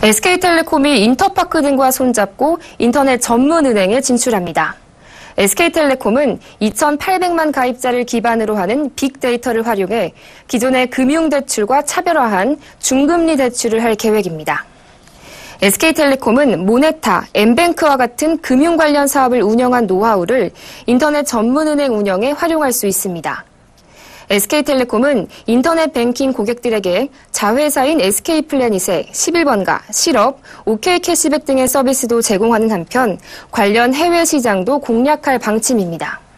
SK텔레콤이 인터파크 등과 손잡고 인터넷 전문 은행에 진출합니다. SK텔레콤은 2,800만 가입자를 기반으로 하는 빅데이터를 활용해 기존의 금융대출과 차별화한 중금리 대출을 할 계획입니다. SK텔레콤은 모네타, 엠뱅크와 같은 금융 관련 사업을 운영한 노하우를 인터넷 전문은행 운영에 활용할 수 있습니다. SK텔레콤은 인터넷 뱅킹 고객들에게 자회사인 SK플래닛의 11번가, 실업, OK캐시백 등의 서비스도 제공하는 한편 관련 해외 시장도 공략할 방침입니다.